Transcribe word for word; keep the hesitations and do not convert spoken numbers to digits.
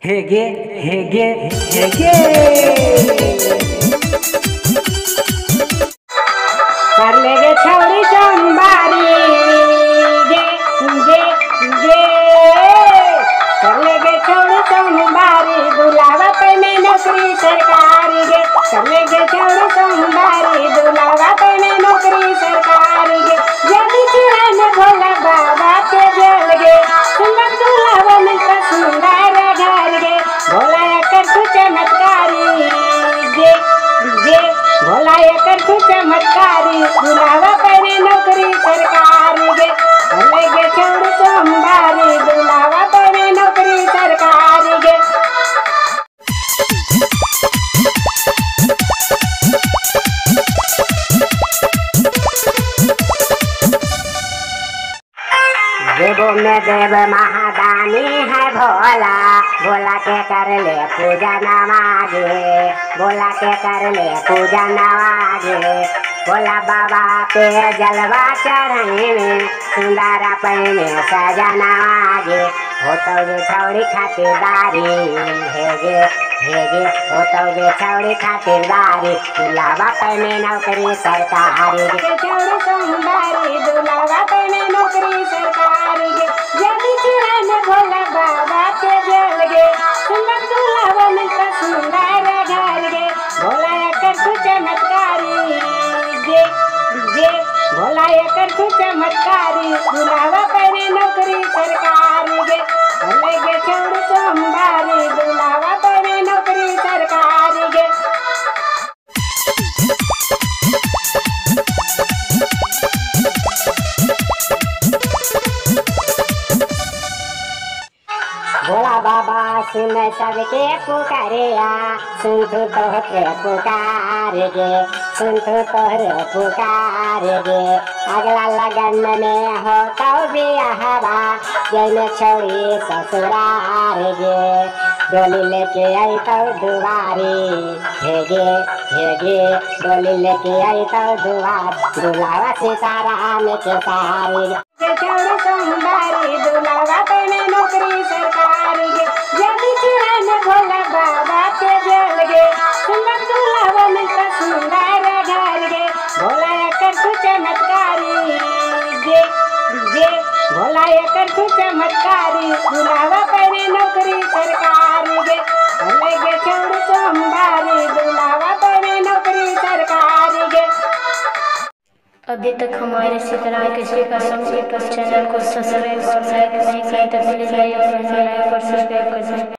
हेगे हेगे हेगे कर लेगे छौरी सोमवारी गे गे गे कर लेगे छौरी सोमवारी बुलावा पे में नौकरी सरकारी गे कर लेगे छौरी सोमवारी बुलावा पे में नौकरी सरकारी गे जल्दी चूड़ा में भोला बाबा के जल गे सुंदर दुल्हा मिलता सुंदर घर गे भोला कर तू चमत्कारी गे गे भोला कर तू चमत्कारी बुलावा पे नौकरी सरकारी गे भले गे छौरी सोमवारी बुलावा पे नौकरी सरकारी गे देवो में देव महादानी है भोला भोला के कर ले पूजा नवागे भोला के कर ले पूजा नवागे भोला बाबा पे जलवा चढ़े में सुंदर पहने सजा नवागे होतो गे छौरी खातिरदारी हेगे हेगे होतो गे छौरी खातिरदारी दुलावा पे नौकरी सरकारी गे छौरी सोमवारी दुलावा पे नौकरी सरकारी गे जल्दी चूड़ा में भोला बाबा के जल गे सुंदर दुल्हा मिलता सुंदर घर गे भोला कर तू चमत्कारी गे गे भोला कर तू चमत्कारी बुलावा पे नौकरी सरकारी गे भले गे छौरी सोमवारी बुलावा पे नौकरी सरकारी गे भोला बाबा सुन सबके पुकारिया सुन तू तोहरे पुकार गे सुन तू तोहरे पुकार गे अगला लगन में हो तो बियाहवा जैन छौरी ससुरार गे डोली लेके आई तो दुआरी हेगे हेगे डोली लेके आई तो दुआर दुलावा सीताराम के सारी गे छौरी सोमवारी दुलावा पे नौकरी सरकारी गे जल्दी चूड़ा में भोला बाबा के जल गे सुंदर दुल्हा मिलता सुंदर घर गे भोला कर तू चमत्कारी गे गे भोला कर तू चमत्कारी बुलावा पे नौकरी सरकारी गे भले गे छौरी सोमवारी बुलावा पे नौकरी सरकारी गे। अभी तक हमारे सीताराम कृषि का चैनल को सब्सक्राइब और लाइक नहीं किया तो प्लीज लाइक और सब्सक्राइब कर